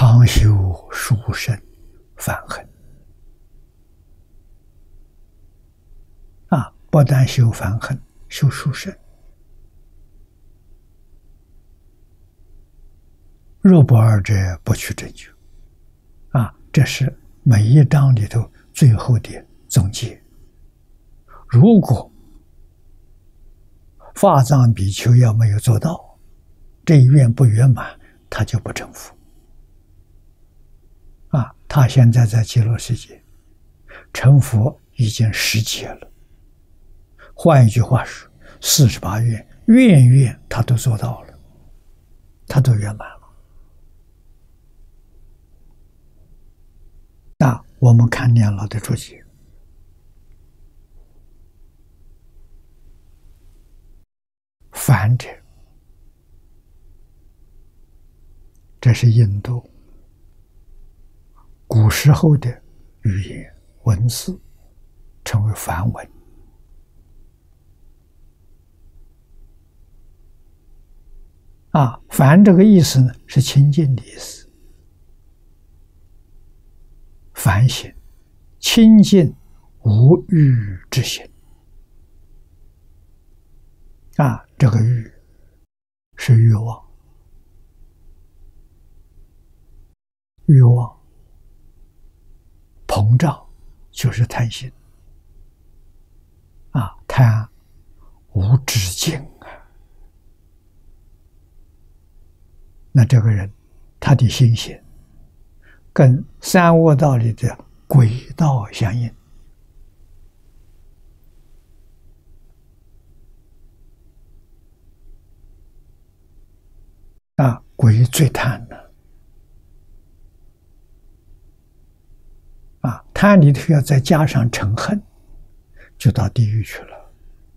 常修殊胜反恨不但修反恨，修殊胜。若不二者，不取正觉。这是每一章里头最后的总结。如果法藏比丘要没有做到，这一愿不圆满，他就不成佛。他现在在极乐世界成佛已经10劫了。换一句话说，48愿，愿愿他都做到了，他都圆满了。我们看念老的注解，梵者，这是印度古时候的语言文字，称为梵文。梵这个意思呢，是清净的意思。梵行，清净无欲之心。这个欲是欲望，欲望膨胀就是贪心。贪无止境那这个人他的心性跟三恶道里的轨道相应。鬼最贪了。贪里头要再加上嗔恨，就到地狱去了。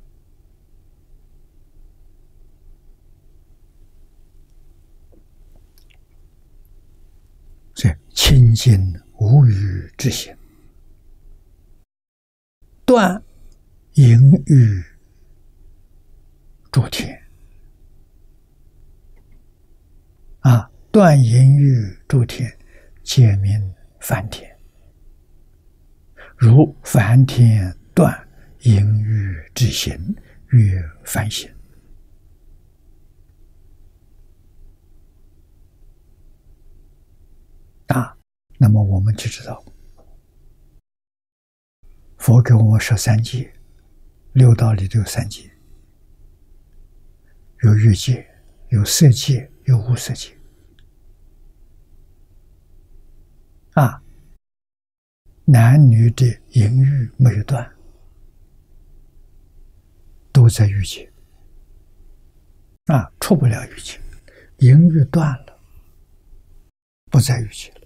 所以清净无欲之心，断淫欲诸天。断淫欲诸天，皆名梵天。如梵天断淫欲之心，曰梵行。那么我们就知道，佛给我们说3界，6道里头有3界，有欲界，有色界，有无色界。男女的淫欲没有断，都在欲界。出不了欲界，淫欲断了，不在欲界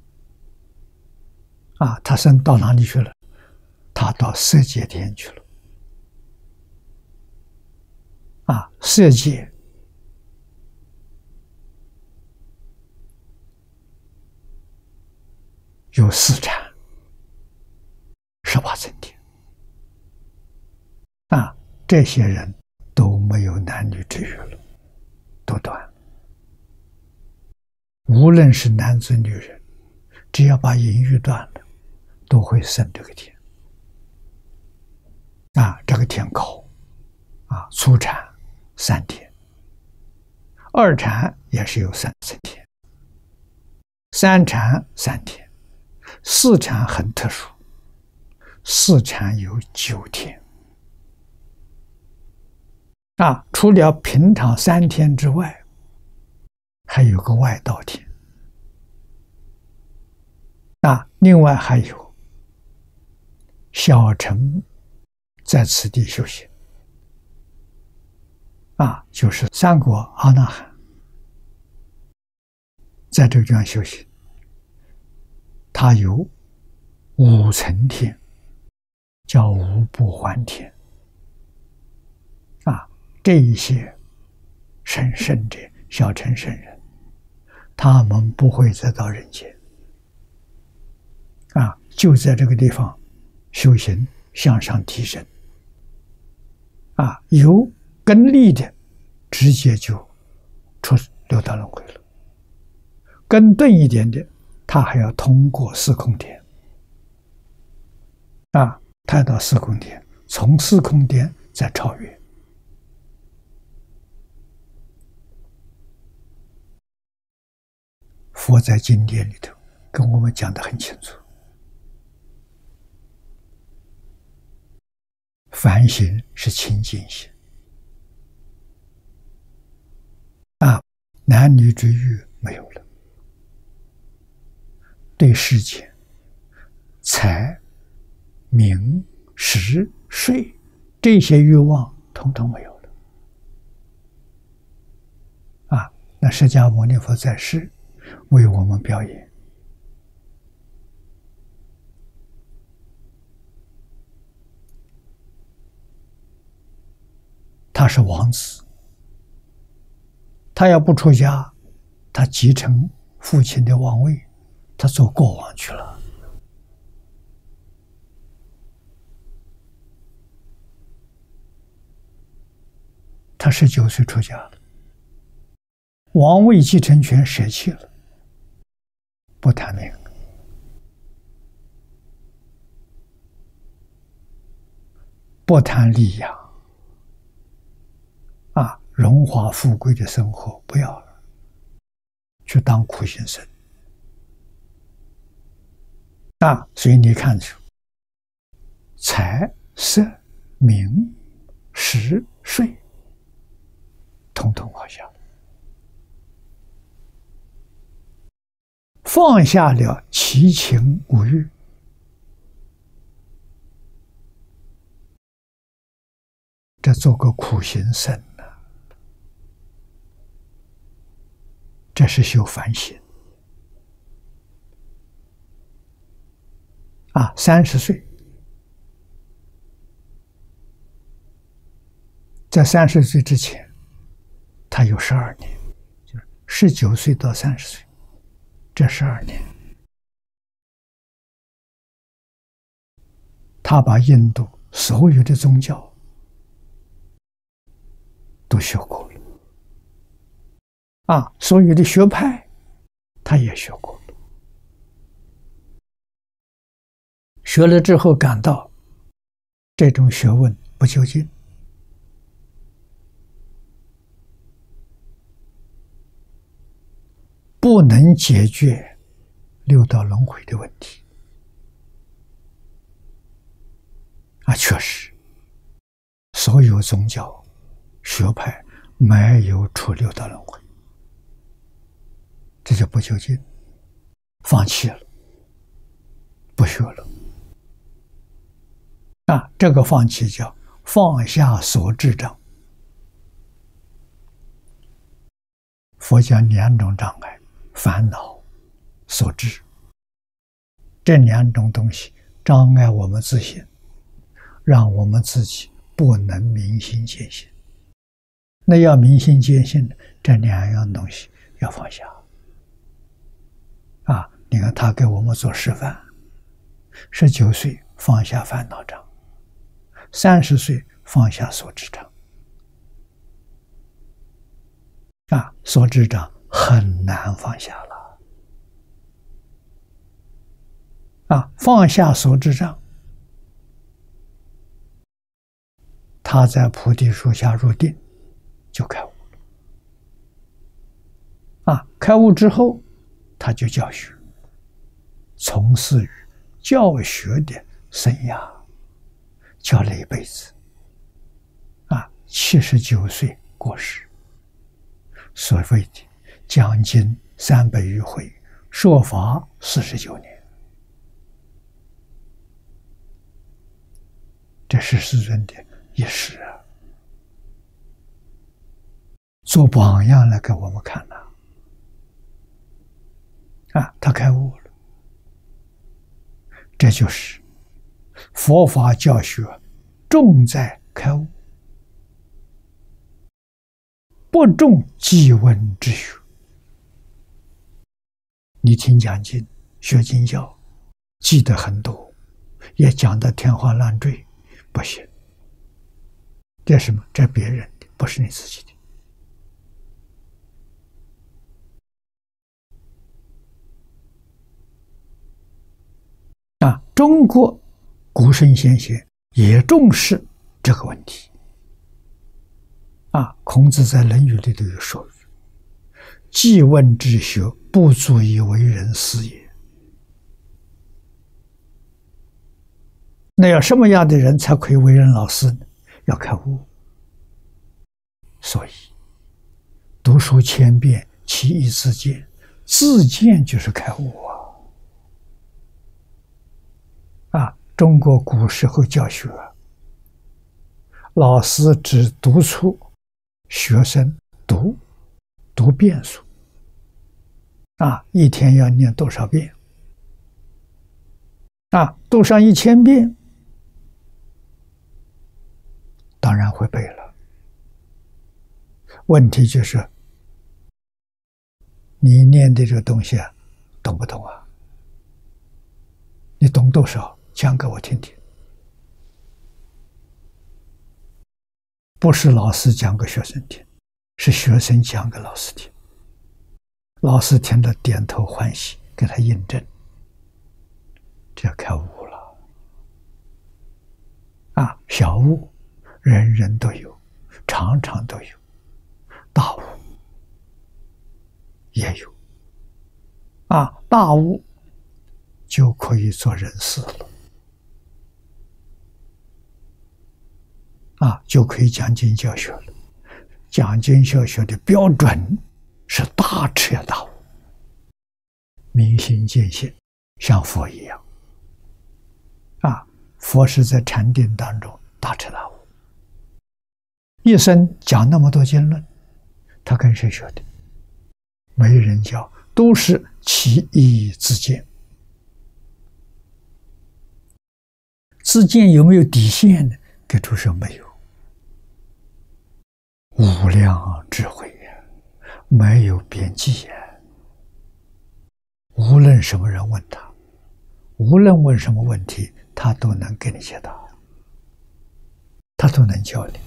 了。他升到哪里去了？他到色界天去了。色界有4禅18层天。这些人都没有男女之欲了，都断了。无论是男子女人，只要把淫欲断了，都会升这个天。这个天高。初禅3天，2禅也是有3层天，3禅3天，4禅很特殊，4禅有9天。除了平常3天之外，还有个外道天。另外还有小乘在此地修行。就是3果阿那含在这个地方修行，他有5层天，叫无不还天。这一些圣者、小乘圣人，他们不会再到人间，就在这个地方修行，向上提升。有根力的，直接就出6道轮回了； 更钝一点的，他还要通过四空点啊，他到四空点，从四空点再超越。佛在经典里头跟我们讲得很清楚，凡行是清净心啊，男女之欲没有了，对世间财、名、食、睡这些欲望统统没有了啊！那释迦牟尼佛在世为我们表演，他是王子，他要不出家，他继承父亲的王位，他做国王去了。他19岁出家了，王位继承权舍弃了，不谈名，不谈利养，啊，荣华富贵的生活不要了，去当苦行僧。啊，所以你看出，财、色、名、食、睡，统统放下，放下了七情五欲，这做个苦行僧呢，这是修梵行啊。30岁，在30岁之前，他有12年，就是19岁到30岁，这12年，他把印度所有的宗教都学过了，啊，所有的学派他也学过了，学了之后感到这种学问不究竟，不能解决六道轮回的问题啊！确实，所有宗教学派没有出六道轮回，这就不究竟，放弃了，不学了啊！这个放弃叫放下所知障。佛讲2种障碍：烦恼、所知。这2种东西障碍我们自信，让我们自己不能明心见性。那要明心见性，这2样东西要放下啊！你看他给我们做示范：19岁放下烦恼障，30岁放下所知障啊！所知障很难放下了啊！放下所知障，他在菩提树下入定，就开悟了啊！开悟之后，他就教学，从事于教学的生涯，教了一辈子啊！79岁过世，所谓的讲经300余回，说法49年。这是世尊的一世啊，做榜样来给我们看了啊！他开悟了，这就是佛法教学重在开悟，不重记闻之学。你听讲经、学经教，记得很多，也讲得天花乱坠，不行。这是什么？这别人的，不是你自己的。 中国古圣先贤也重视这个问题。孔子在《论语》里头有说：“记问之学，不足以为人师也。”那要什么样的人才可以为人老师呢？要开悟。所以，读书千遍，其义自见。自见就是开悟中国古时候教学，老师只督促学生读遍数，一天要念多少遍？读上1000遍，当然会背了。问题就是你念的这个东西懂不懂啊？你懂多少？讲给我听听。不是老师讲给学生听，是学生讲给老师听。老师听了点头欢喜，给他印证，这开悟了。小悟人人都有，常常都有；大悟也有。大悟就可以做人师了。就可以讲经教学了。讲经教学的标准是大彻大悟，明心见性，像佛一样。佛是在禅定当中大彻大悟，一生讲那么多经论，他跟谁学的？没人教，都是其义自见。自见有没有底线呢？给诸说没有。无量智慧没有边际无论什么人问他，无论问什么问题，他都能给你解答，他都能教你。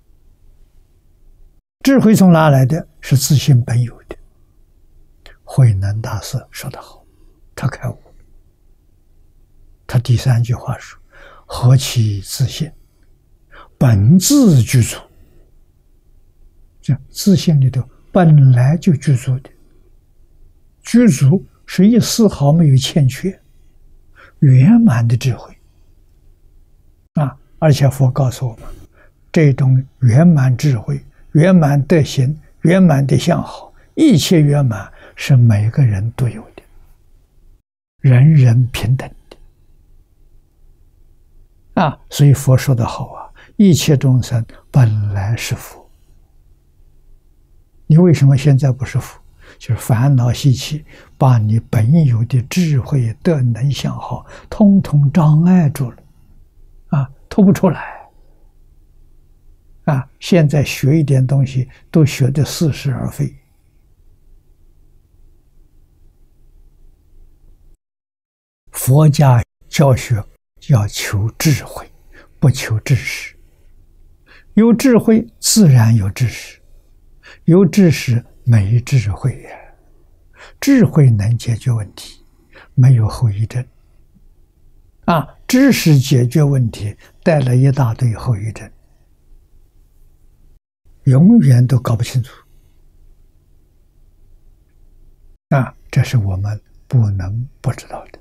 智慧从哪来的？是自性本有的。慧能大师说得好，他开悟了。他第3句话说：“何其自性，本自具足。”这自性里头本来就具足的，具足是一丝毫没有欠缺，圆满的智慧而且佛告诉我们，这种圆满智慧、圆满德行、圆满的相好，一切圆满是每个人都有的，人人平等的所以佛说得好一切众生本来是佛。你为什么现在不是佛？就是烦恼习气把你本有的智慧、德能、相好通通障碍住了吐不出来现在学一点东西都学得似是而非。佛家教学要求智慧，不求知识。有智慧自然有知识，有知识没智慧智慧能解决问题，没有后遗症知识解决问题带了一大堆后遗症，永远都搞不清楚这是我们不能不知道的。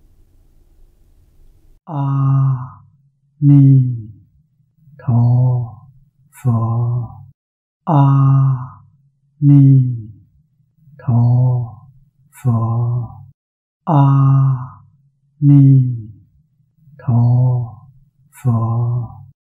阿弥陀佛，阿弥陀佛，阿弥